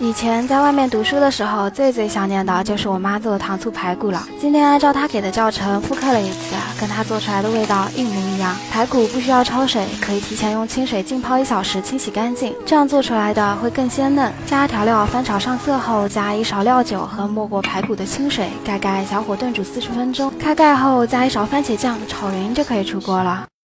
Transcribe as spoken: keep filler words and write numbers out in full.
以前在外面读书的时候，最最想念的就是我妈做的糖醋排骨了。今天按照她给的教程复刻了一次，跟她做出来的味道一模一样。排骨不需要焯水，可以提前用清水浸泡一小时清洗干净，这样做出来的会更鲜嫩。加调料翻炒上色后，加一勺料酒和没过排骨的清水，盖盖小火炖煮四十分钟。开盖后加一勺番茄酱，炒匀就可以出锅了。